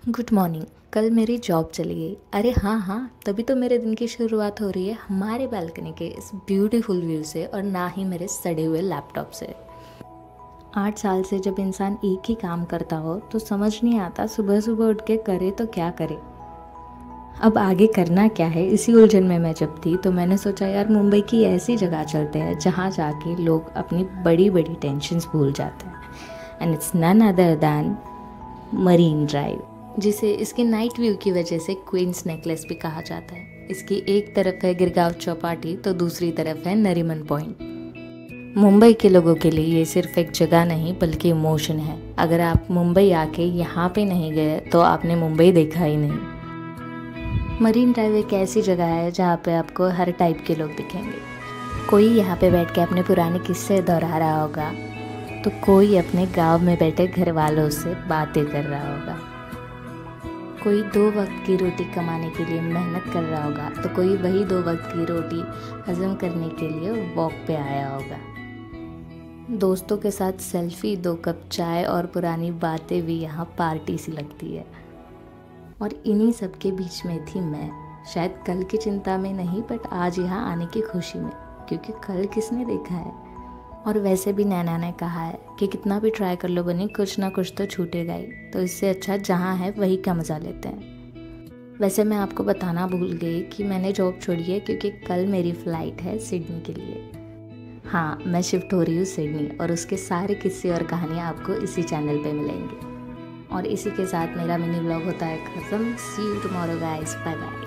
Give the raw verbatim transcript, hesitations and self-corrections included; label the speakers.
Speaker 1: Good morning. कल मेरी job चली गई। अरे हाँ हाँ, तभी तो मेरे दिन की शुरुआत हो रही है हमारे बालकनी के इस ब्यूटीफुल व्यू से, और ना ही मेरे सड़े हुए लैपटॉप से। आठ साल से जब इंसान एक ही काम करता हो तो समझ नहीं आता सुबह सुबह उठ के करे तो क्या करे। अब आगे करना क्या है, इसी उलझन में मैं जब थी तो मैंने सोचा यार मुंबई की ऐसी जगह चलते हैं जहाँ जाके लोग अपनी बड़ी बड़ी टेंशन्स भूल जाते हैं। And it's none other than marine drive, जिसे इसके नाइट व्यू की वजह से क्वींस नेकलेस भी कहा जाता है। इसकी एक तरफ है गिरगांव चौपाटी तो दूसरी तरफ है नरीमन पॉइंट। मुंबई के लोगों के लिए ये सिर्फ एक जगह नहीं बल्कि इमोशन है। अगर आप मुंबई आके यहाँ पे नहीं गए तो आपने मुंबई देखा ही नहीं। मरीन ड्राइव एक ऐसी जगह है जहाँ पे आपको हर टाइप के लोग दिखेंगे। कोई यहाँ पे बैठ के अपने पुराने किस्से दोहरा रहा होगा, तो कोई अपने गांव में बैठे घर वालों से बातें कर रहा होगा, कोई दो वक्त की रोटी कमाने के लिए मेहनत कर रहा होगा, तो कोई वही दो वक्त की रोटी हजम करने के लिए वॉक पे आया होगा। दोस्तों के साथ सेल्फी, दो कप चाय और पुरानी बातें भी यहाँ पार्टी सी लगती है। और इन्हीं सब के बीच में थी मैं, शायद कल की चिंता में नहीं बट आज यहाँ आने की खुशी में, क्योंकि कल किसने देखा है। और वैसे भी नैना ने कहा है कि कितना भी ट्राई कर लो बनी, कुछ ना कुछ तो छूटेगा ही, तो इससे अच्छा जहाँ है वही का मज़ा लेते हैं। वैसे मैं आपको बताना भूल गई कि मैंने जॉब छोड़ी है क्योंकि कल मेरी फ़्लाइट है सिडनी के लिए। हाँ, मैं शिफ्ट हो रही हूँ सिडनी, और उसके सारे किस्से और कहानियाँ आपको इसी चैनल पे मिलेंगी। और इसी के साथ मेरा मिनी व्लॉग होता है ख़त्म। See you tomorrow guys, bye bye.